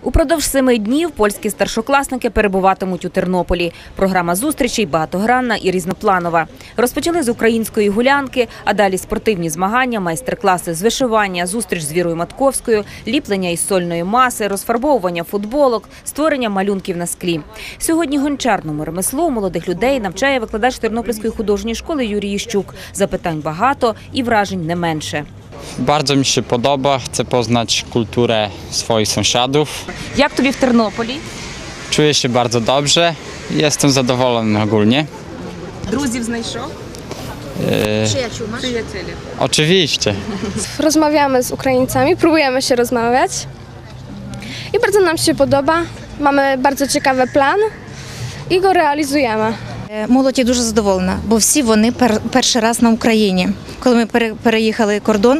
Упродовж 7 днів польські старшокласники перебуватимуть у Тернополі. Програма зустрічей багатогранна і різнопланова. Розпочали з української гулянки, а далі спортивні змагання, майстер-класи з вишивання, зустріч з Вірою Матковською, ліплення із сольної маси, розфарбовування футболок, створення малюнків на склі. Сьогодні гончарному ремеслу молодих людей навчає викладач Тернопільської художньої школи Юрій Ющук. Запитань багато і вражень не менше. Bardzo mi się podoba, chcę poznać kulturę swoich sąsiadów. Як тобі в Тернополі? Czuję się bardzo dobrze i jestem zadowolony ogólnie. Друзів знайшов? Przyjacieli. Oczywiście. Rozmawiamy z Ukraińcami, próbujemy się rozmawiać i bardzo nam się podoba. Mamy bardzo ciekawy plan i go realizujemy. Молодь є дуже задоволена, бо всі вони перший раз на Україні. Коли ми переїхали кордон,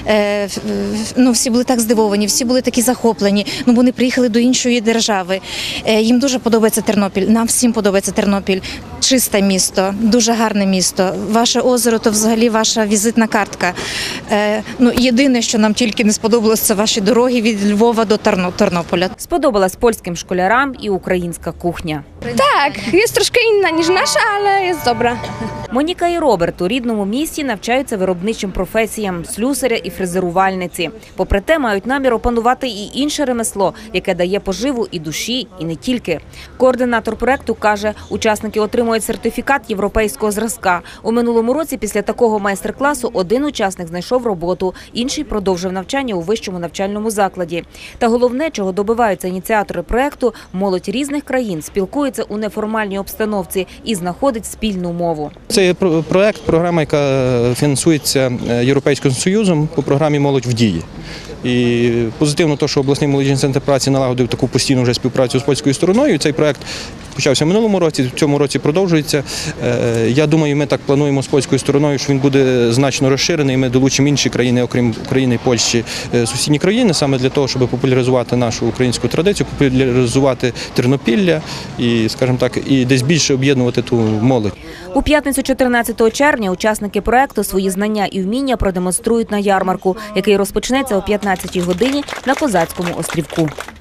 всі були так здивовані, всі були такі захоплені, бо вони приїхали до іншої держави. Їм дуже подобається Тернопіль, нам всім подобається Тернопіль. Чисте місто, дуже гарне місто. Ваше озеро – то взагалі ваша візитна картка. Єдине, що нам тільки не сподобалось, це ваші дороги від Львова до Тернополя. Сподобалась польським школярам і українська кухня. Tak, jest troszkę inna niż nasza, ale jest dobra. Моніка і Роберт у рідному місті навчаються виробничим професіям – слюсаря і фрезерувальниці. Попри те, мають намір опанувати і інше ремесло, яке дає поживу і душі, і не тільки. Координатор проекту каже, учасники отримують сертифікат європейського зразка. У минулому році після такого майстер-класу один учасник знайшов роботу, інший продовжив навчання у вищому навчальному закладі. Та головне, чого добиваються ініціатори проекту – молодь різних країн спілкується у неформальній обстановці і знаходить спільну мову. Це є проект, програма, яка фінансується Європейським Союзом по програмі «Молодь в дії». І позитивно те, що обласний молодіжний центр праці налагодив таку постійну вже співпрацю з польською стороною. Цей проект почався в минулому році, в цьому році продовжується. Я думаю, ми так плануємо з польською стороною, що він буде значно розширений. Ми долучимо інші країни, окрім України і Польщі, сусідні країни, саме для того, щоб популяризувати нашу українську традицію, популяризувати Тернопілля і, скажімо так, і десь більше об'єднувати ту молодь. У п'ятницю 14 червня учасники проекту свої знання і вміння продемонструють на ярмарку, який розпочнеться о 15-й годині на Козацькому острівку.